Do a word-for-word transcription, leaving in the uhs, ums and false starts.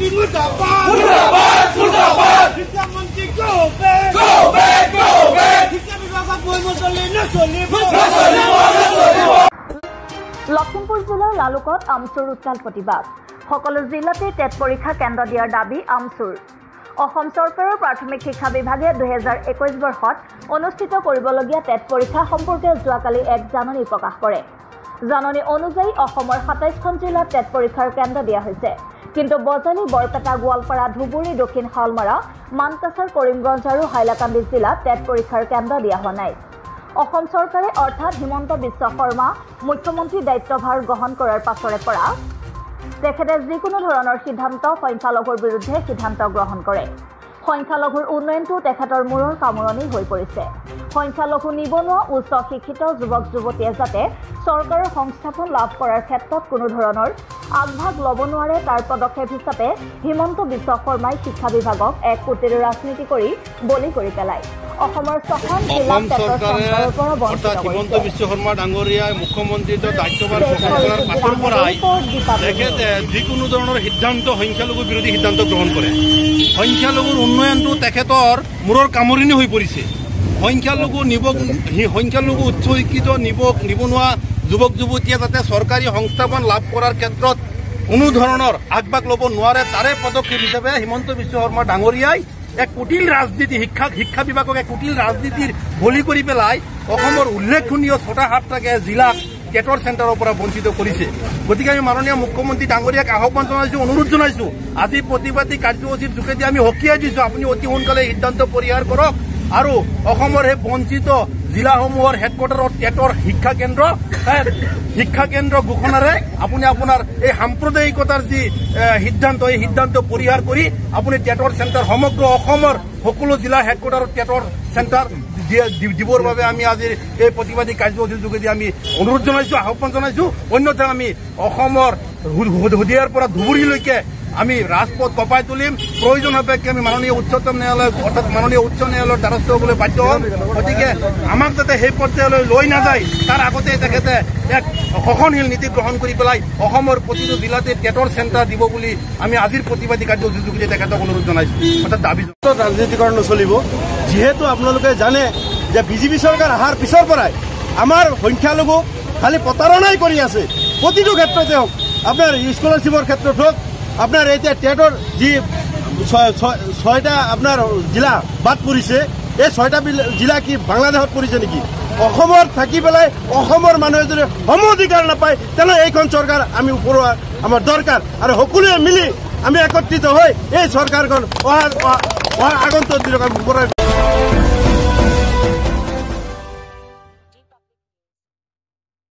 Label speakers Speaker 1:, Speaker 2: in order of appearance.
Speaker 1: मंत्री मुर्दाबाद मुर्दाबाद मुर्दाबाद शिक्षा मंत्री को पे को पे को पे शिक्षा विभाग कोई मसले न चलिब
Speaker 2: लखीमपुर जिलार लालुकत আমচুৰ উত্তাল प्रतिबाद সকলো জিলাতে টেট পৰীক্ষা কেন্দ্ৰ দিয়াৰ দাবী আমচুৰ অসম চৰকাৰৰ প্ৰাথমিক শিক্ষা বিভাগে দুই হাজাৰ একৈশ বৰ্ষত অনুষ্ঠিত কৰিবলগীয়া টেট পৰীক্ষা সম্পৰ্কে যোৱাকালি এক জাননী প্ৰকাশ কৰে জাননী অনুযায়ী অসমৰ সাতাইছখন জিলাত টেট পৰীক্ষাৰ কেন্দ্ৰ দিয়া হৈছে কিন্তু বজালী বৰপেটা গোৱালপাৰা ধুবুৰী দক্ষিণ শালমাৰা মানকাছাৰ কৰিমগঞ্জ আৰু হাইলাকান্দি জিলাত টেট পৰীক্ষাৰ কেন্দ্ৰ দিয়া হোৱা নাই অসম চৰকাৰে অৰ্থাৎ হিমন্ত বিশ্ব শৰ্মা মুখ্যমন্ত্ৰী দায়িত্বভাৰ গ্ৰহণ কৰাৰ পাছৰে পৰা তেখেতে যিকোনো ধৰণৰ সিদ্ধান্ত সংখ্যালঘুৰ বিৰুদ্ধে সিদ্ধান্ত গ্ৰহণ কৰে সংখ্যালঘুৰ উন্নয়নটো তেখেতৰ মূৰৰ কামৰণি হৈ পৰিছে সংখ্যালঘু নিবনুৱা উচ্চ শিক্ষিত যুৱক যুৱতীয়ে যাতে চৰকাৰৰ সংস্থাপন লাভ কৰাৰ ক্ষেত্ৰত কোনো ধৰণৰ আগভাগ ল'ব নোৱাৰে তাৰ পদক্ষেপ হিচাপে হিমন্ত বিশ্ব শৰ্মাই শিক্ষা বিভাগক এক কোটিৰ ৰাজনীতি কৰি বলি কৰি পেলায় অসমৰ ছখন জিলাত চৰকাৰৰ পৰা বঞ্চিত
Speaker 3: হিমন্ত বিশ্ব শৰ্মা ডাঙৰীয়াই মুখ্যমন্ত্ৰীৰ দায়িত্বভাৰ গ্ৰহণ কৰাৰ পাছৰ পৰাই তেখেতে যিকোনো ধৰণৰ সিদ্ধান্ত সংখ্যালঘু বিৰোধী সিদ্ধান্ত গ্ৰহণ কৰে সংখ্যালঘুৰ উন্নয়নটো তেখেতৰ মূৰৰ কামৰণি হৈ পৰিছে সংখ্যালঘু নিবক সংখ্যালঘু উচ্চ শিক্ষিত নিবক নিবনুৱা যুৱক যুৱতীয়ে যাতে চৰকাৰী সংস্থাপন লাভ কৰাৰ ক্ষেত্ৰত কোনো ধৰণৰ আগভাগ ল'ব নোৱাৰে তাৰে পদক্ষেপ হিচাপে হিমন্ত বিশ্ব শৰ্মা ডাঙৰীয়াই এক কুটিল ৰাজনীতি শিক্ষা শিক্ষা বিভাগক এক কুটিল ৰাজনীতিৰ বলি কৰি পেলাই অসমৰ উল্লেখনীয় ছটা সাতটাকে জিলাক টেটৰ চেণ্টাৰৰ পৰা বঞ্চিত কৰিছে গতিকে আমি মাননীয় মুখ্যমন্ত্ৰী ডাঙৰীয়াক আহ্বান জনাইছো অনুৰোধ জনাইছো আজি প্ৰতিবাদী কাৰ্যসূচীৰ যোগেদি আমি সকীয়াই দিছো আপুনি অতি সোনকালে সিদ্ধান্ত পৰিহাৰ কৰক আৰু অসমৰ এই বঞ্চিত জিলাসমূহৰ হেডকোৱাৰ্টাৰত টেটৰ শিক্ষা কেন্দ্ৰ শিক্ষা কেন্দ্ৰ ঘোষণাৰে আপুনি আপোনাৰ এই সাম্প্ৰদায়িকতাৰ যি সিদ্ধান্ত এই সিদ্ধান্ত পৰিহাৰ কৰি আপুনি টেটৰ চেণ্টাৰ সমগ্ৰ অসমৰ সকলো জিলাৰ হেডকোৱাৰ্টাৰত টেটৰ চেণ্টাৰ দিবৰ বাবে আমি আজিৰ এই প্ৰতিবাদী কাৰ্যসূচীৰ যোগেদি আমি অনুৰোধ জনাইছো আহ্বান জনাইছো অন্যথা আমি অসমৰ হুদিয়াৰ পৰা ধুবুৰীলৈকে আমি ৰাজপথ কপাই তুলিম প্ৰয়োজন সাপেক্ষে আমি মাননীয় উচ্চতম ন্যায়ালয় অৰ্থাৎ মাননীয় উচ্চ ন্যায়ালয়ৰ দ্বাৰস্থ হ'বলৈ বাধ্য হ'ম গতিকে আমাক যাতে সেই পৰ্যায়লৈ লৈ নাযায় তাৰ আগতে তেখেতে এক সহনশীল নীতি গ্ৰহণ কৰি পেলাই অসমৰ প্ৰতিটো জিলাতে টেটৰ চেণ্টাৰ দিব বুলি আমি আজিৰ প্ৰতিবাদী কাৰ্যসূচীৰ যোগেদি তেখেতক অনুৰোধ জনাইছো অৰ্থাৎ দাবী
Speaker 4: ৰাজনীতিকৰণ নচলিব যিহেতু আপোনালোকে জানে যে বিজেপি চৰকাৰ অহাৰ পিছৰ পৰাই আমাৰ সংখ্যালঘু খালি প্ৰতাৰণাই কৰি আছে প্ৰতিটো ক্ষেত্ৰতে হওক আপোনাৰ স্কলাৰশ্বিপৰ ক্ষেত্ৰত হওক আপনার এতিয়া টেটর যি ছয়টা আপনার জিলা বাদ পৰিছে এই ছয়টা জিলা কি বাংলাদেশত পৰিছে নেকি অসমৰ থাকি পেলাই অসমৰ মানুহে যদি সম অধিকাৰ নাপায় তেনে এইখন চৰকাৰ আমি ওপৰোৱা আমাৰ দৰকাৰ আৰু সকলোৱে মিলি আমি একত্ৰিত হৈ এই চৰকাৰখন অহা আগন্তুক দিনক আমি